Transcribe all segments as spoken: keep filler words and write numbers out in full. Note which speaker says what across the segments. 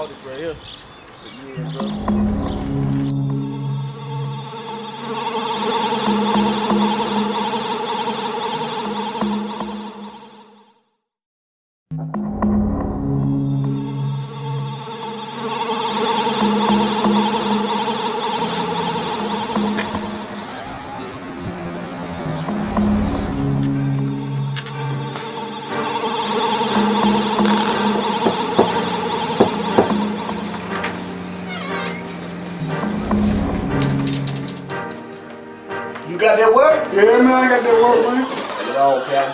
Speaker 1: all this right here. But yeah, bro. You got that work?
Speaker 2: Yeah, man, I got that work, man.
Speaker 1: Get it all, Captain.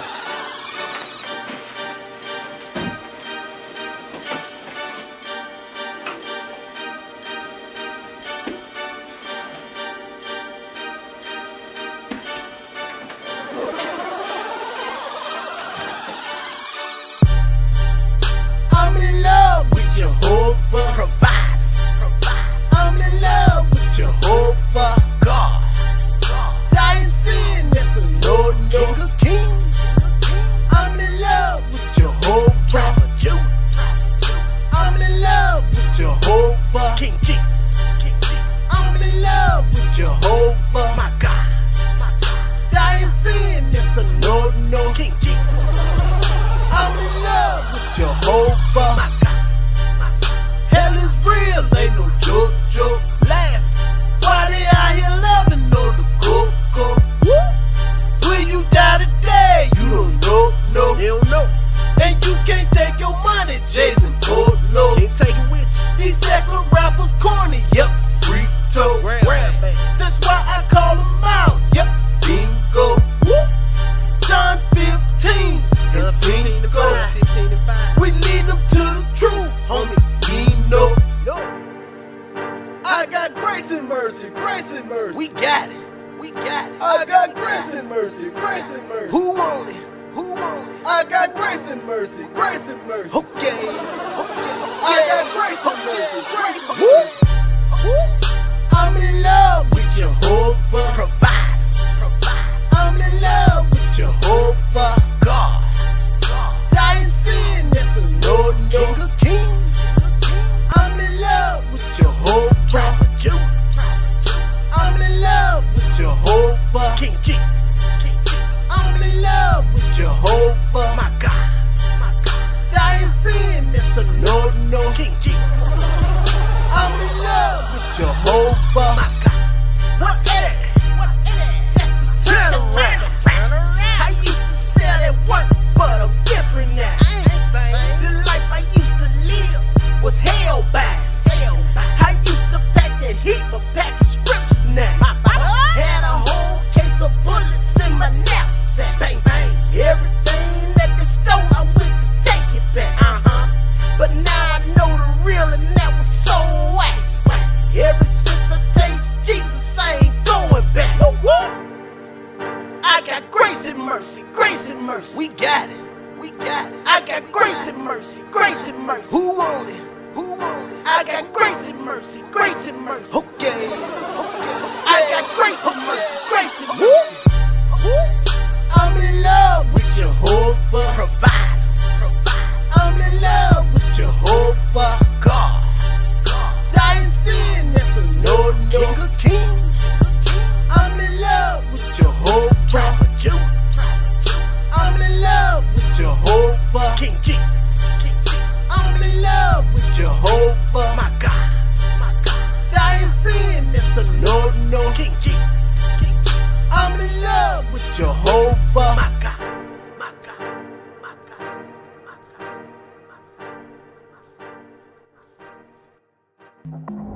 Speaker 3: I'm in love with Jehovah Provider. I'm in love with Jehovah God. Dying sin, that's a no no. King of kings. I'm in love with Jehovah Judah. I'm in love with Jehovah King Jesus. I'm in love with Jehovah my God. Dying sin, that's a no no. King Jesus. I'm in love with Jehovah my God. Hell is real, ain't no joke, joke. Laugh. Why they out here loving on the go-go? Will you die today? You don't know, no. You don't know. And you can't take your money, Jason Polo. Can't take it with you. These second rappers corny, yep. Free toe, grab. That's why I call them out, yep. Bingo. John fifteen, John fifteen to five. We lead them to the truth, homie. You know. No. I got grace and mercy, grace and mercy. We got it, we got it. I got grace and mercy, grace and mercy. Who want it? Who want it? I got grace and mercy, grace and mercy. Okay, okay. I got grace and mercy, grace and mercy. I'm in love with Jehovah Provider. I'm in love with Jehovah God. Dying sin, that's a no no. King of kings. I'm in love with Jehovah Judah. I'm in love with Jehovah King Jesus. I'm in love with Jehovah my God. Dying sin, that's a no no. King Jesus. I'm in love with Jehovah my God. What is it? What is it? That's a turn around. I used to sell that work, but I'm different now. I ain't same. The life I used to live was hell bound. I used to pack that heat for packing scriptures now. Had a whole case of bullets in my knapsack. Bang bang. Everything that they stole, I went to take it back. Uh-huh. But now I know the real, and that was so wax. Ever since I taste Jesus, I ain't going back. No what? I got grace and mercy, grace and mercy. We got it, we got it. I got grace and mercy, grace and mercy. Who want it? Who want it? I got grace and mercy, grace and mercy. Okay, okay. I got grace and mercy, grace and mercy. I'm in love with Jehovah Provider. I'm in love with Jehovah God. Dying sin, that's a no no. King of kings. I'm in love with Jehovah Judah. I'm in love with Jehovah King Jesus. I'm in love with Jehovah my God. Dying sin, that's a no no. King Jesus. I'm in love with Jehovah my God. My God. My God. My God. My God. My God.